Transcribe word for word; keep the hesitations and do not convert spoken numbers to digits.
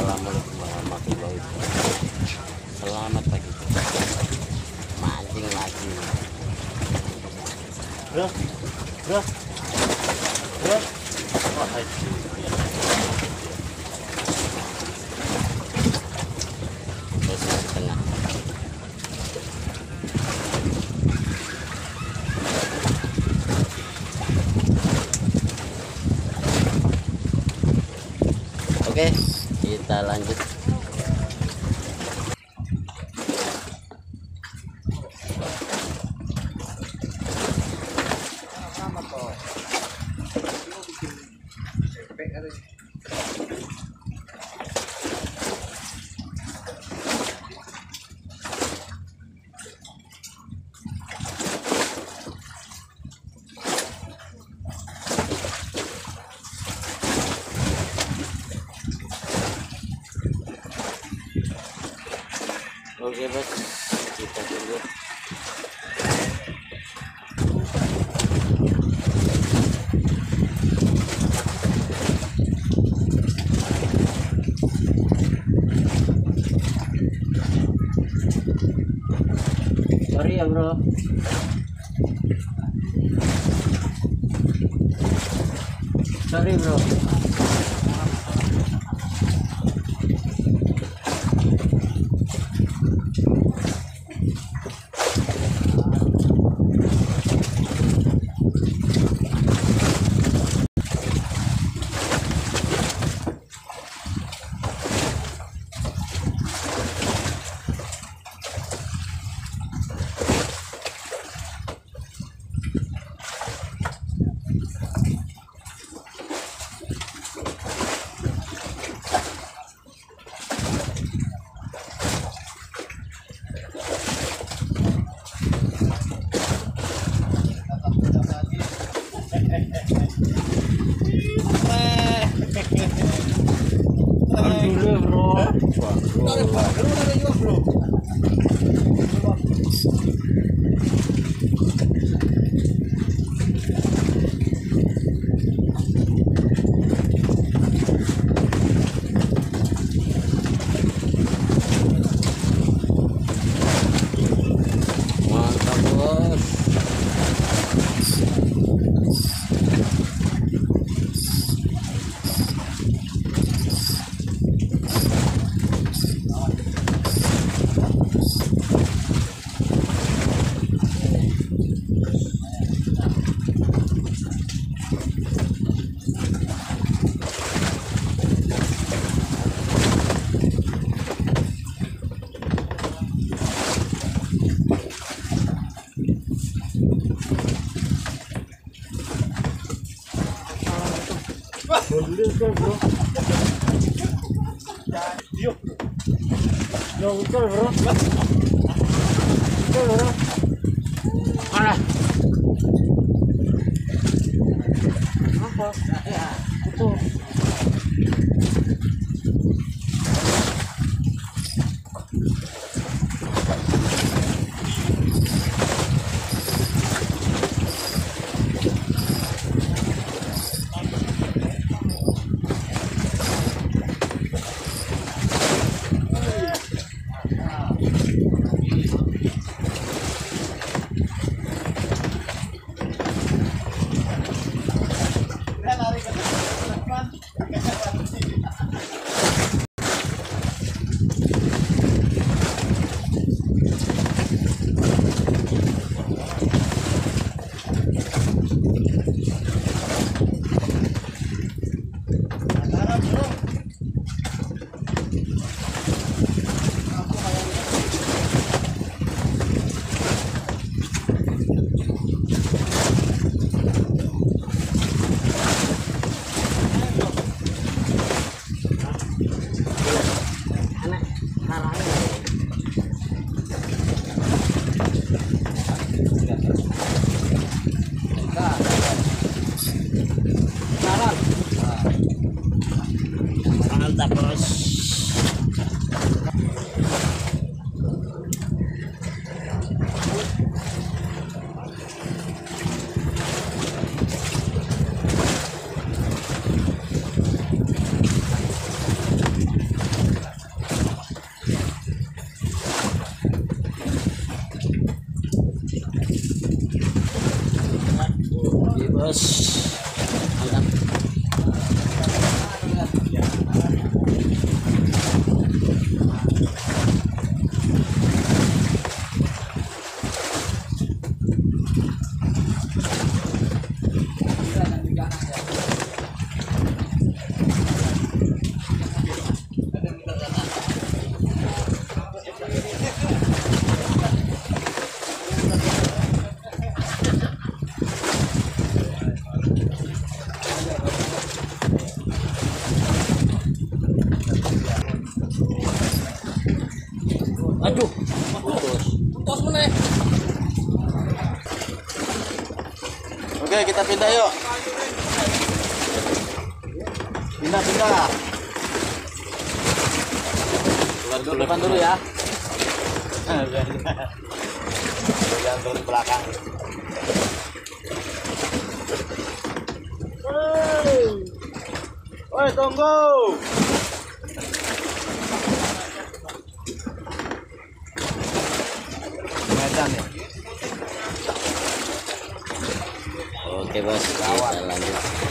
Assalamualaikum warahmatullahi wabarakatuh. Selamat pagi. Mancing lagi. Bro, bro, bro. Oh, hai. Posisi tengah. Oke, kita lanjut. Oke bos, kita tunggu. Sorry ya bro. Sorry bro. Dulu bro. Mantap bos. Bro. Yuk. Yo, betul bro. Betul bro. Mana? Apa? Ya, betul. Mantap bos. Aduh, putus. Putus meneh. Oke, kita pindah yuk. Pindah, pindah. Keluar dulu depan dulu ya. Jangan turun ke belakang. Woi, woi tunggu. Medan nih. Oke bos, kita lanjut.